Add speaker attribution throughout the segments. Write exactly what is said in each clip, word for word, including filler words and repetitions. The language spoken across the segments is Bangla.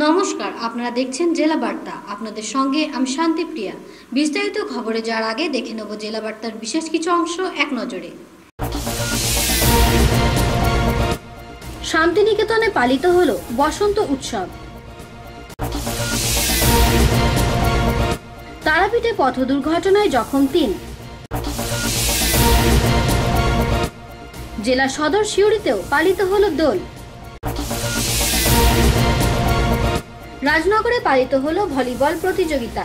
Speaker 1: নমস্কার, আপনারা দেখছেন জেলা বার্তা। আপনাদের সঙ্গে আমি শান্তিপ্রিয়া। বিস্তারিত খবরে যাওয়ার আগে দেখে নেব জেলা বার্তার বিশেষ কিছু অংশ এক নজরে। শান্তিনিকেতনে পালিত হলো বসন্ত উৎসব। তারাপীঠে পথ দুর্ঘটনায় জখম তিন। জেলা সদর সিউড়িতেও পালিত হলো দোল। রাজনগরে পালিত হলো ভলিবল প্রতিযোগিতা।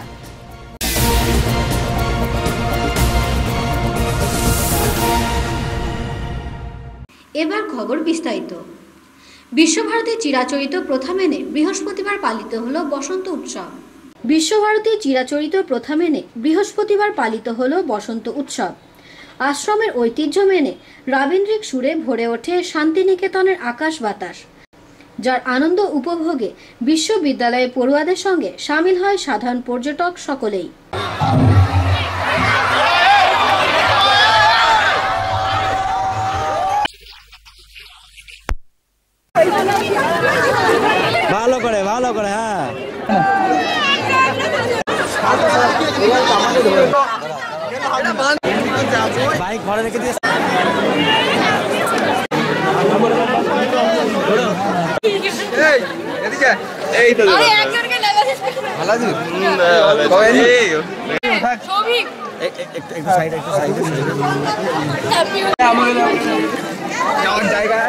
Speaker 1: এবার খবর বিস্তারিত। বিশ্বভারতী চিরাচরিত প্রথা মেনে বৃহস্পতিবার পালিত হলো বসন্ত উৎসব। বিশ্বভারতী চিরাচরিত প্রথা মেনে বৃহস্পতিবার পালিত হলো বসন্ত উৎসব। আশ্রমের ঐতিহ্য মেনে রবীন্দ্রিক সুরে ভরে ওঠে শান্তিনিকেতনের আকাশ বাতাস, যার আনন্দ উপভোগে বিশ্ববিদ্যালয়ের পড়ুয়াদের সঙ্গে সামিল হয় সাধারণ পর্যটক সকলেই।
Speaker 2: ভালো করে ভালো করে হ্যাঁ বাইক ঘরে রেখে দিয়ে এই তো ভালো আছি একটু সাইড একটু সাইডে যাওয়ার জায়গা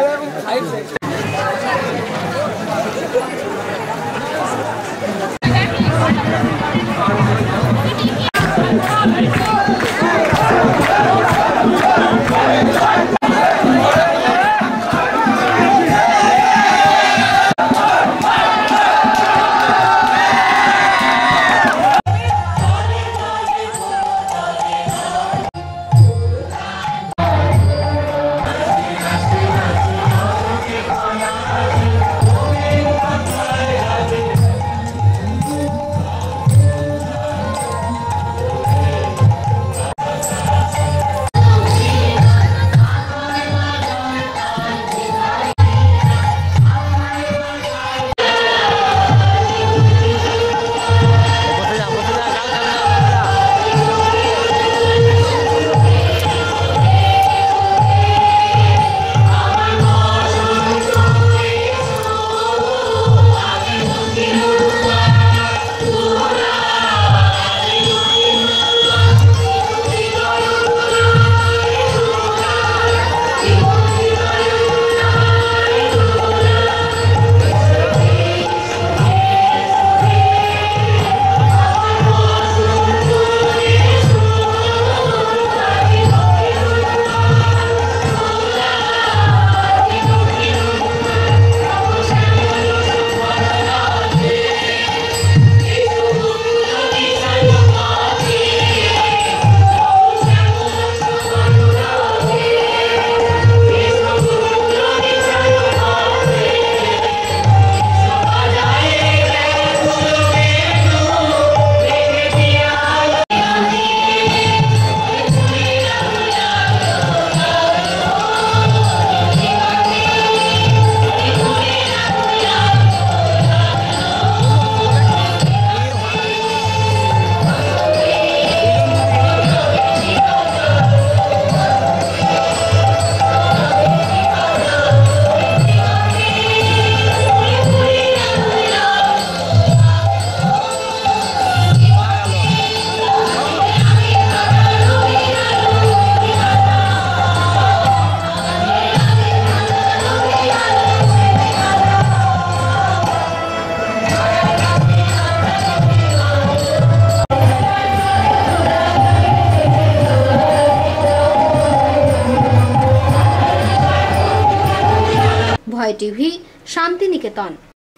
Speaker 1: টিভি শান্তিনিকেতন।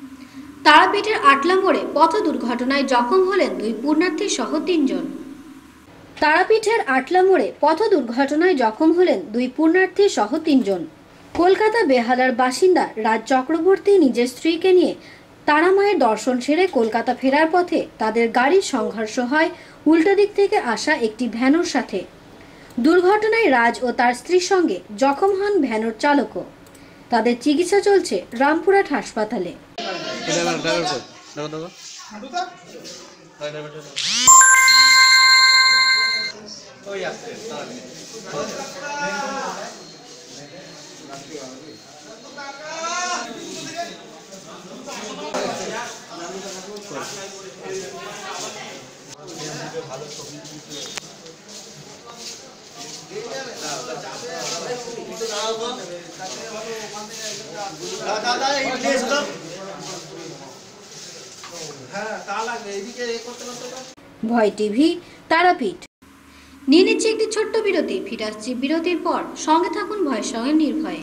Speaker 1: তারাপীঠের আটলা মোড়ে পথ দুর্ঘটনায় জখম হলেন দুই পুণ্যার্থী সহ তিনজন। তারাপীঠের আটলা মোড়ে পথ দুর্ঘটনায় জখম হলেন দুই পুণ্যার্থী সহ তিনজন। কলকাতা বেহালার বাসিন্দা রাজ চক্রবর্তী নিজের স্ত্রীকে নিয়ে তারামায়ের দর্শন সেরে কলকাতা ফেরার পথে তাদের গাড়ির সংঘর্ষ হয় উল্টো দিক থেকে আসা একটি ভ্যানের সাথে। দুর্ঘটনায় রাজ ও তার স্ত্রীর সঙ্গে জখম হন ভ্যানের চালকও। তাদের চিকিৎসা চলছে রামপুরহাট হাসপাতালে।
Speaker 2: দেখো দেখো ওই আসছে ভালো ছবি দাদা এই প্লেস তো হ্যাঁ তা লাগে এদিকে এ করতে করতে
Speaker 1: ভয় টিভি তারাপীঠ নিয়ে নিচ্ছে একটি ছোট্ট বিরতি। ফিরে আসছি বিরতির পর, সঙ্গে থাকুন ভয়ের সঙ্গে নির্ভয়ে।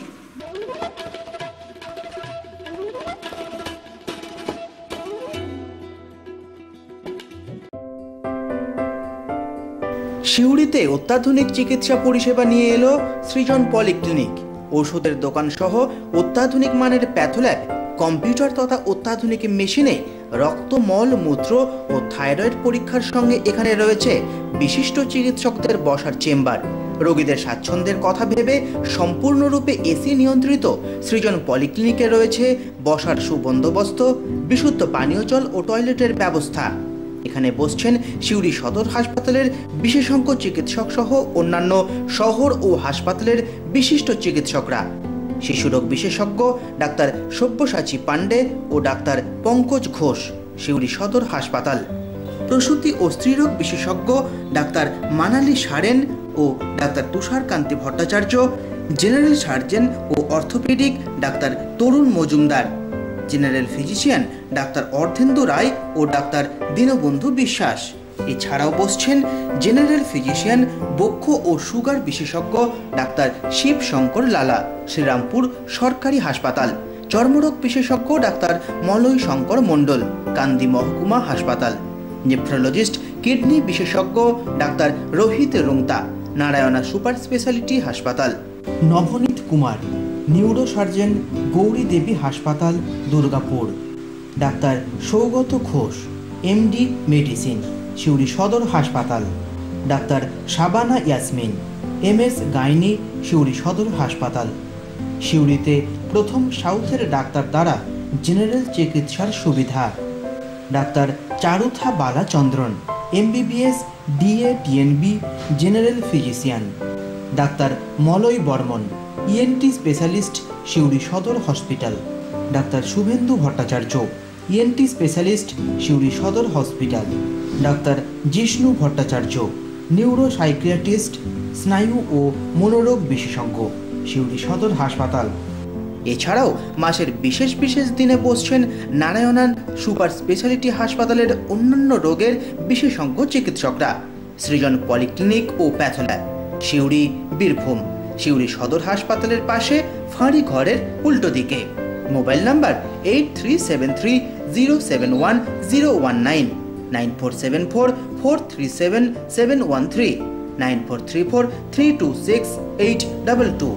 Speaker 3: সিউড়িতে অত্যাধুনিক চিকিৎসা পরিষেবা নিয়ে এলো সৃজন পলিক্লিনিক। ওষুধের দোকান সহ অত্যাধুনিক মানের প্যাথোল্যাব, কম্পিউটার তথা অত্যাধুনিক মেশিনে রক্ত, মল, মূত্র ও থাইরয়েড পরীক্ষার সঙ্গে এখানে রয়েছে বিশিষ্ট চিকিৎসকদের বসার চেম্বার। রোগীদের স্বাচ্ছন্দ্যের কথা ভেবে সম্পূর্ণরূপে এসি নিয়ন্ত্রিত সৃজন পলিক্লিনিকে রয়েছে বসার সুবন্দোবস্ত, বিশুদ্ধ পানীয় জল ও টয়লেটের ব্যবস্থা। এখানে বসছেন সিউড়ি সদর হাসপাতালের বিশেষজ্ঞ চিকিৎসক সহ অন্যান্য শহর ও হাসপাতালের বিশিষ্ট চিকিৎসকরা। শিশুরোগ বিশেষজ্ঞ ডাক্তার সব্যসাচী পাণ্ডে ও ডাক্তার পঙ্কজ ঘোষ, সিউড়ি সদর হাসপাতাল। প্রসূতি ও স্ত্রীরোগ বিশেষজ্ঞ ডাক্তার মানালি সারেন ও doctor Tusharkanti Bhattacharya, general surgeon ও orthopaedic doctor Tarun Majumdar, general physician doctor Ardhendu Roy ও ডাক্তার দীনবন্ধু বিশ্বাস। এছাড়াও বসছেন জেনারেল ফিজিশিয়ান, বক্ষ ও সুগার বিশেষজ্ঞ ডাক্তার শিব শঙ্কর লালা, শ্রীরামপুর সরকারি হাসপাতাল। চর্মরোগ বিশেষজ্ঞ ডাক্তার মলয় শঙ্কর মণ্ডল, কান্দি মহকুমা হাসপাতাল। নেফ্রোলজিস্ট কিডনি বিশেষজ্ঞ doctor Rohit রুংতা, Narayana super speciality হাসপাতাল। নবনীত কুমার, নিউরো সার্জন, গৌরী দেবী হাসপাতাল, Durgapur. Doctor Saugata Ghosh, MD medicine, Suri Sadar হাসপাতাল। Doctor Shabana Yasmin, MS gynae, Suri Sadar হাসপাতাল। সিউড়িতে প্রথম সাউথের ডাক্তার দ্বারা জেনারেল চিকিৎসার সুবিধা। Doctor Charutha Balachandran, MBBS, DA TNB, general physician. Doctor Malay Barman, ENT specialist, Suri Sadar hospital. Doctor Subhendu Bhattacharya, ENT specialist, Suri Sadar hospital. Doctor Jishnu Bhattacharya, neuro psychiatrist, স্নায়ু ও মনোরোগ বিশেষজ্ঞ, সিউড়ি সদর হাসপাতাল। এছাড়াও মাসের বিশেষ বিশেষ দিনে বসছেন নারায়ণান সুপার স্পেশালিটি হাসপাতালের অন্যান্য রোগের বিশেষজ্ঞ চিকিৎসকরা। সৃজন পলিক্লিনিক ও প্যাথোল্যাব, সিউড়ি, বীরভূম। সিউড়ি সদর হাসপাতালের পাশে ফাঁড়ি ঘরের উল্টো দিকে। Mobile number eight three seven three zero seven one zero one nine, nine four seven four four three seven seven one three, nine four three four three two six eight double two.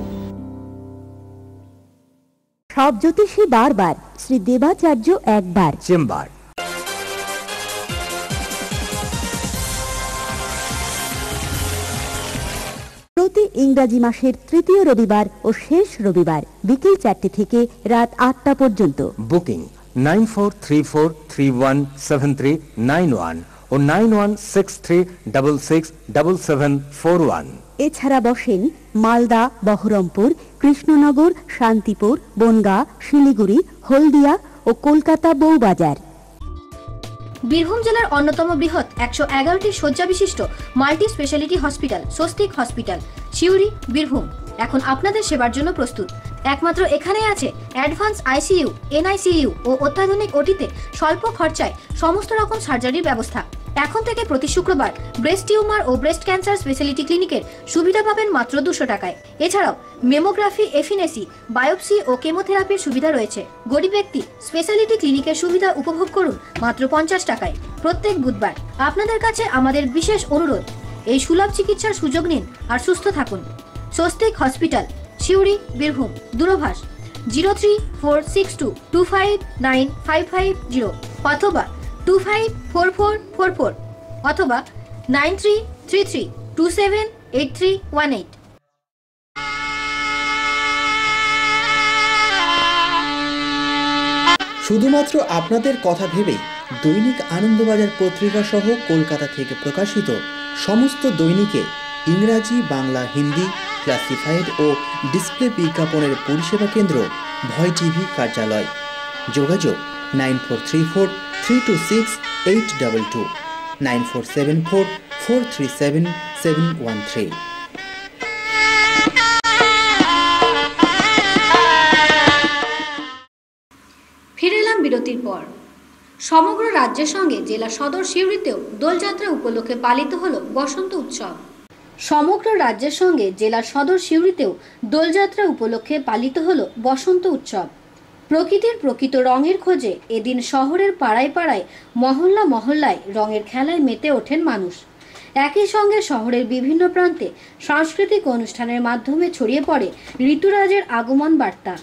Speaker 4: সব জ্যোতিষী বারবার, শ্রী দেবাচার্য একবার
Speaker 2: চেম্বার।
Speaker 4: প্রতি ইংরাজি মাসের তৃতীয় রবিবার ও শেষ রবিবার বিকেল চারটে থেকে রাত আটটা পর্যন্ত।
Speaker 5: Booking nine four three four three one seven three nine one ও nine one six three double six double seven four one.
Speaker 4: এছাড়া বসেন মালদা, বহরমপুর, কৃষ্ণনগর, শান্তিপুর, বনগাঁ, শিলিগুড়ি, হলদিয়া ও কলকাতা বউবাজার।
Speaker 1: বীরভূম জেলার অন্যতম বৃহৎ একশো এগারোটি শয্যা বিশিষ্ট multi speciality hospital Swastik hospital, Suri, Birbhum এখন আপনাদের সেবার জন্য প্রস্তুত। একমাত্র এখানেই আছে অ্যাডভান্স আইসিইউ, এনআইসিইউ ও অত্যাধুনিক ওটিতে স্বল্প খরচায় সমস্ত রকম সার্জারির ব্যবস্থা। এখন থেকে প্রতি শুক্রবার ব্রেস্ট টিউমার ও ব্রেস্ট ক্যান্সার স্পেশালিটি ক্লিনিকের সুবিধা পাবেন মাত্র দুশো টাকায়। এছাড়াও মেমোগ্রাফি, এফিনেসি, বায়োপসি ও কেমোথেরাপির সুবিধা রয়েছে। গরিব ব্যক্তি স্পেশালিটি ক্লিনিকের সুবিধা উপভোগ করুন মাত্র পঞ্চাশ টাকায়। প্রত্যেক বুধবার আপনাদের কাছে আমাদের বিশেষ অনুরোধ, এই সুলভ চিকিৎসার সুযোগ নিন আর সুস্থ থাকুন। স্বস্তিক হসপিটাল, সিউড়ি, বীরভূম। দূরভাষ zero three four six two two five nine five five zero অথবা two five four four four four অথবা nine three three three two seven eight three one eight.
Speaker 3: শুধুমাত্র আপনাদের কথা ভেবেই দৈনিক আনন্দবাজার পত্রিকা সহ কলকাতা থেকে প্রকাশিত সমস্ত দৈনিকে ইংরাজি, বাংলা, হিন্দি, ক্লাসিফাইড ও ডিসপ্লে বিজ্ঞাপনের পরিষেবা কেন্দ্র ভয় টিভি কার্যালয়। যোগাযোগ nine four three four three two six eight double two, nine four seven four four three seven seven one three.
Speaker 1: ফিরে এলাম বিরতির পর। সমগ্র রাজ্যের সঙ্গে জেলা সদর সিউড়িতেও দোলযাত্রা উপলক্ষে পালিত হলো বসন্ত উৎসব। সমগ্র রাজ্যের সঙ্গে জেলা সদর সিউড়িতেও দোলযাত্রা উপলক্ষে পালিত হলো বসন্ত উৎসব। প্রকৃতির প্রকৃত রঙের খোঁজে এদিন শহরের পাড়ায় পাড়ায়, মহল্লা মহল্লায় রঙের খেলায় মেতে ওঠেন মানুষ। একই সঙ্গে শহরের বিভিন্ন প্রান্তে সাংস্কৃতিক অনুষ্ঠানের মাধ্যমে ছড়িয়ে পড়ে ঋতুরাজের আগমন বার্তা।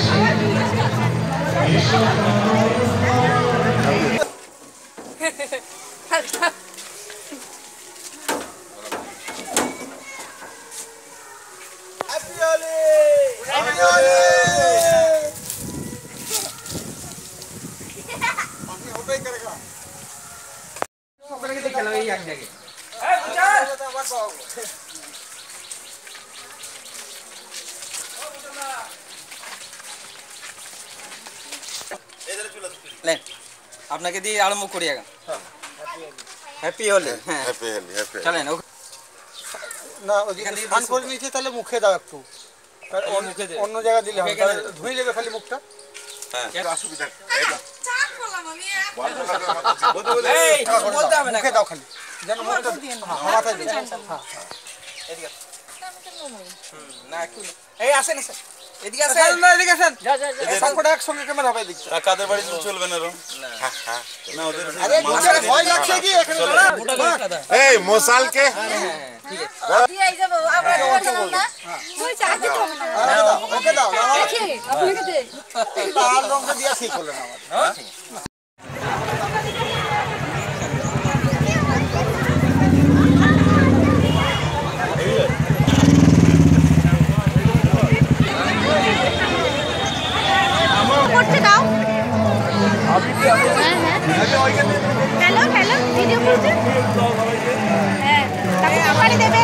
Speaker 6: আপনাকে দিয়ে আরম্ভ করি এখন। হ্যাপি হলে হ্যাঁ
Speaker 7: হ্যাপি হলি হ্যাপি
Speaker 6: চলেন
Speaker 2: না ওদিকে স্নান করে নিয়েছে, তাহলে মুখে দাও একটু,
Speaker 6: মুখে দে
Speaker 2: অন্য জায়গা দিলে হবে, তাহলে ধুয়ে নেবে খালি মুখটা।
Speaker 7: হ্যাঁ অসুবিধা
Speaker 6: এই বলতে হবে না,
Speaker 2: মুখে দাও খালি, যেন মুখটা মাথায় দিও। হ্যাঁ
Speaker 6: এদিকে হুম না একটু এই আসেন স্যার, এদিকে আসেন না, এদিকে আসেন, যা যা যা
Speaker 2: সবকটা একসঙ্গে ক্যামেরা হবে এদিকে।
Speaker 7: কাদের বাড়ি চলবে না রং হ্যাঁ হ্যাঁ না ওদের
Speaker 2: আরে গোছারে ভয় লাগছে কি এখানে দাঁড়া।
Speaker 7: এই মশালকে
Speaker 6: ঠিক আছে
Speaker 8: দিয়ে যাব আমরা বললাম না ওই চাকরি তো
Speaker 2: ওকে দাও না,
Speaker 8: দেখি আপনাকে দে
Speaker 2: লাল রংটা দিয়া ঠিক হলো না আমার।
Speaker 8: করতে দাও। হ্যালো হ্যালো ভিডিও করতে হ্যাঁ তারপর পানি দেবে।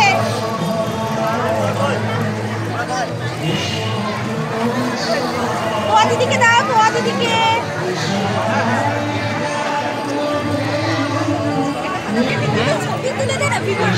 Speaker 8: তোয়া দিদিকে দাও, তোয়া দিদিকে ছবি তুলে দে না ভিডিও।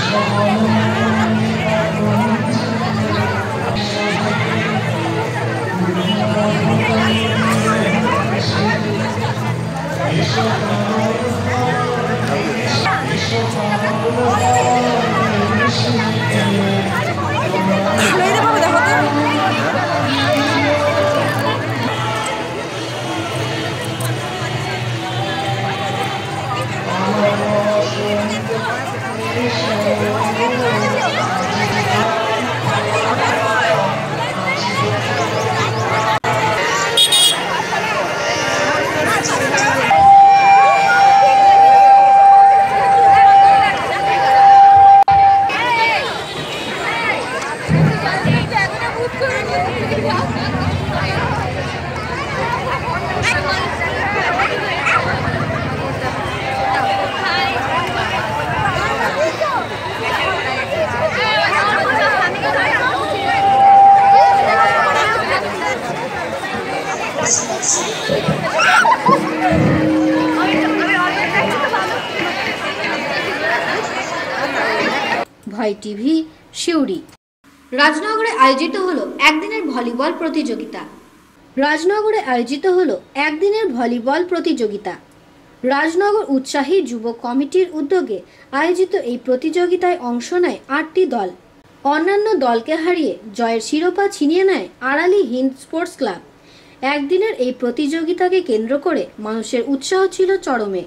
Speaker 1: ভয় টিভি সিউড়ি। রাজনগরে আয়োজিত হলো একদিনের ভলিবল প্রতিযোগিতা। রাজনগরে আয়োজিত হলো একদিনের ভলিবল প্রতিযোগিতা। রাজনগর উৎসাহী যুব কমিটির উদ্যোগে আয়োজিত এই প্রতিযোগিতায় অংশ নেয় আটটি দল। অন্যান্য দলকে হারিয়ে জয়ের শিরোপা ছিনিয়ে নেয় আড়ালি হিন্দ স্পোর্টস ক্লাব। একদিনের এই প্রতিযোগিতাকে কেন্দ্র করে মানুষের উৎসাহ ছিল চরমে।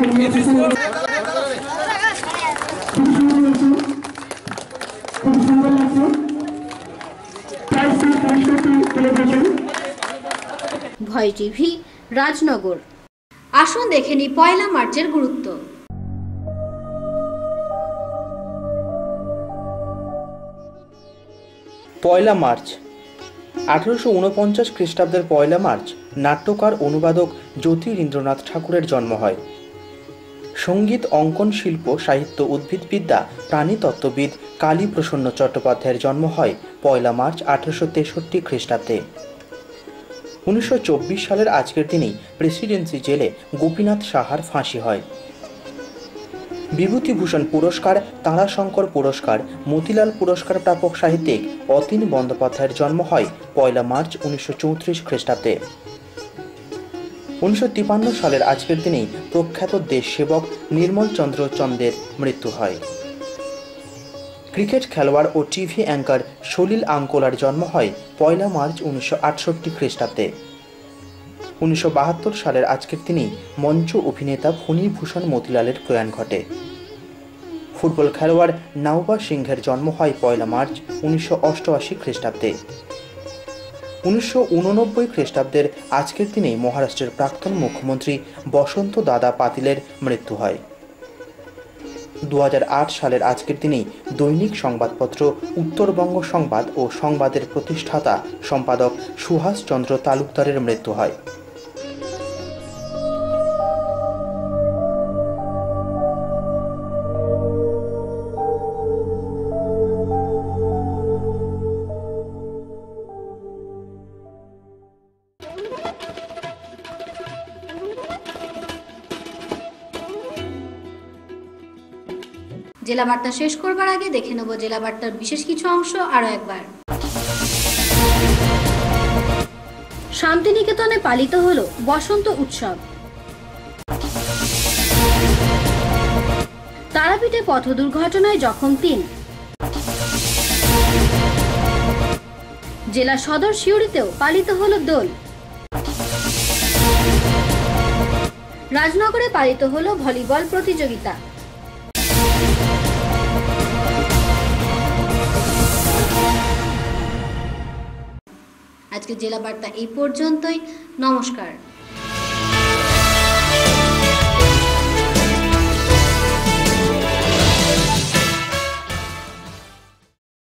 Speaker 1: ভয় টিভি, রাজনগর। আসুন দেখে নিই পয়লা মার্চের গুরুত্ব।
Speaker 3: পয়লা মার্চ আঠারোশো উনপঞ্চাশ খ্রিস্টাব্দের পয়লা মার্চ নাট্যকার অনুবাদক জ্যোতিরিন্দ্রনাথ ঠাকুরের জন্ম হয়। সঙ্গীত, অঙ্কন, শিল্প, সাহিত্য, উদ্ভিদবিদ্যা, প্রাণীতত্ত্ববিদ কালীপ্রসন্ন চট্টোপাধ্যায়ের জন্ম হয় পয়লা মার্চ আঠারোশো তেষট্টি খ্রিস্টাব্দে। উনিশশো চব্বিশ সালের আজকের দিনেই প্রেসিডেন্সি জেলে গোপীনাথ সাহার ফাঁসি হয়। বিভূতিভূষণ পুরস্কার, তারাশঙ্কর পুরস্কার, মতিলাল পুরস্কার প্রাপক সাহিত্যিক অতীন বন্দ্যোপাধ্যায়ের জন্ম হয় পয়লা মার্চ উনিশশো চৌত্রিশ খ্রিস্টাব্দে। উনিশশো তিপ্পান্ন সালের আজকের দিনেই প্রখ্যাত দেশসেবক নির্মল চন্দ্র চন্দের মৃত্যু হয়। ক্রিকেট খেলোয়াড় ও টিভি অ্যাঙ্কার সলিল আঙ্কোলার জন্ম হয় পয়লা মার্চ উনিশশো আটষট্টি খ্রিস্টাব্দে। উনিশশো বাহাত্তর সালের আজকের দিনেই মঞ্চ অভিনেতা ফণীভূষণ মতিলালের প্রয়াণ ঘটে। ফুটবল খেলোয়াড় নাওবা সিংহের জন্ম হয় পয়লা মার্চ উনিশশো অষ্টআশি খ্রিস্টাব্দে। উনিশশো উননব্বই খ্রিস্টাব্দের আজকের দিনেই মহারাষ্ট্রের প্রাক্তন মুখ্যমন্ত্রী বসন্ত দাদা পাতিলের মৃত্যু হয়। দু হাজার আট সালের আজকের দিনেই দৈনিক সংবাদপত্র উত্তরবঙ্গ সংবাদ ও সংবাদের প্রতিষ্ঠাতা সম্পাদক সুভাষচন্দ্র তালুকদারের মৃত্যু হয়।
Speaker 1: জেলা বার্তা শেষ করবার আগে দেখে নেব জেলা বার্তার বিশেষ কিছু অংশ আরো একবার। শান্তিনিকেতনে পালিত হলো বসন্ত উৎসব। তারাপীঠে পথ দুর্ঘটনায় জখম তিন। জেলা সদর সিউড়িতেও পালিত হলো দোল। রাজনগরে পালিত হলো ভলিবল প্রতিযোগিতা। আজকে জেলা বার্তা এই পর্যন্তই। নমস্কার।